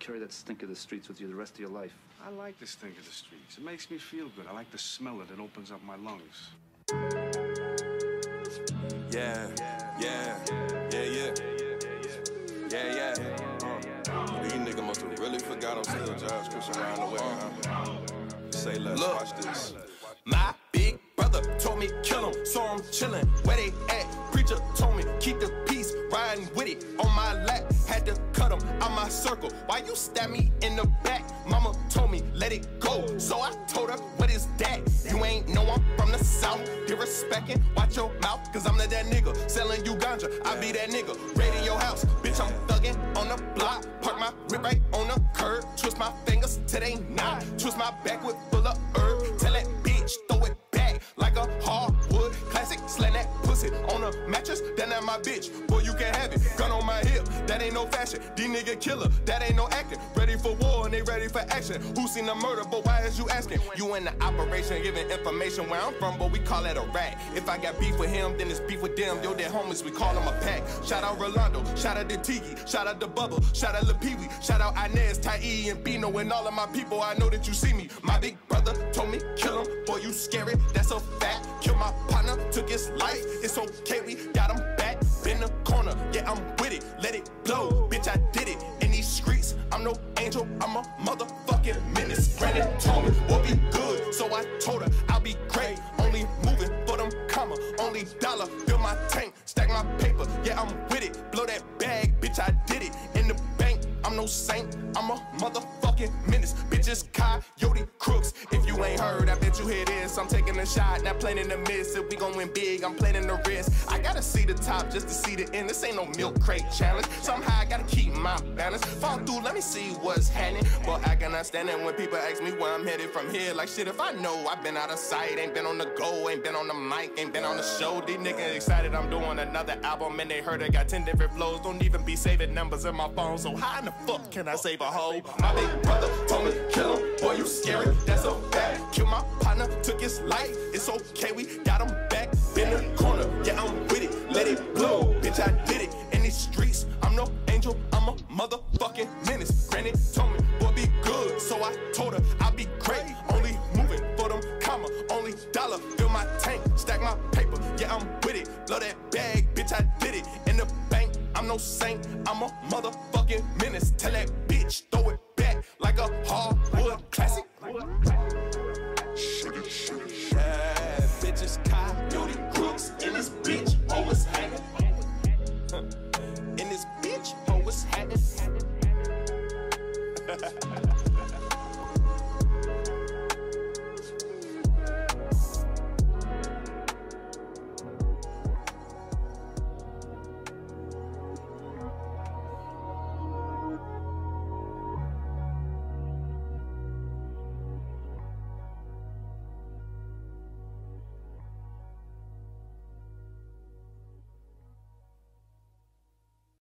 carry that stink of the streets with you the rest of your life. I like the stink of the streets. It makes me feel good. I like the smell of it. It opens up my lungs. Yeah. These niggas must have really forgot I'm still Josh Christian around the way, huh? Say less, look, watch this. My big brother told me kill him, so I'm chillin'. Where they at? Preacher told me keep the peace, riding with it on my lap. Had to cut him out my circle. Why you stab me in the back? Mama told me let it go, so I told her what is that? You ain't know I'm from the south. Be respectin', watch your mouth, cause I'm that nigga selling you ganja. I be that nigga, radio house, bitch. I'm thuggin' on the block. Park my whip right on the curb. Twist my fingers till they knot. Twist my backwood full of herb. Tell that bitch throw it back like a hardwood classic. Slam that pussy on a mattress. Then that my bitch, boy you can have it. Gun on my hip, that ain't no fashion. These nigga killer, that ain't no acting. Ready for war and they ready for action. Who seen the murder, but why is you asking? You in the operation giving information where I'm from, but we call that a rat. If I got beef with him, then it's beef with them. Yo, they're homies, we call them a pack. Shout out Rolando, shout out to Tiki, shout out to Bubble, shout out Lil Pee-wee, shout out Inez, Ty-E, and Bino, and all of my people. I know that you see me. My big brother told me kill him, boy you scary, that's a fact. Kill my partner, took his life, it's okay, we got him back. In the corner, yeah I'm with it, let it blow, bitch I did it. In these streets, I'm no angel, I'm a motherfucking menace. Granny told me we'll be good, so I told her I'll be great. Only moving for them comma, only dollar, fill my tank, stack my paper, yeah I'm with it. Blow that bag, bitch I did it. In the bank, I'm no saint, I'm a motherfucking menace. Bitches, coyote crooks. If you ain't heard, I bet you hear this. I'm taking a shot, not playing in the miss. If we gon' win big, I'm playing in the wrist. I gotta see the top just to see the end. This ain't no milk crate challenge. Somehow I gotta keep my balance. Fall through, let me see what's happening. But I can understand it when people ask me where I'm headed from here. Like shit, if I know, I've been out of sight. Ain't been on the go, ain't been on the mic, ain't been on the show. These niggas excited I'm doing another album, and they heard I got 10 different flows. Don't even be saving numbers in my phone. So how in the fuck can I save a hoe? My big brother told me kill him, boy you scary, that's a fact. Kill my partner, took his life, it's okay, we got him back. In the corner, yeah I'm with it, let it blow, bitch I did it. In these streets, I'm no angel, I'm a motherfucking menace. Granny told me, boy be good, so I told her I'll be great. Only moving for them comma, only dollar, fill my tank, stack my paper, yeah I'm with it. Blow that bag, bitch I did it. In the bank, I'm no saint, I'm a motherfucking menace. Tell that bitch, throw it back like a hardwood classic. Yeah, bitches, coyote crooks. In this bitch, always hanging. In this bitch, always hanging.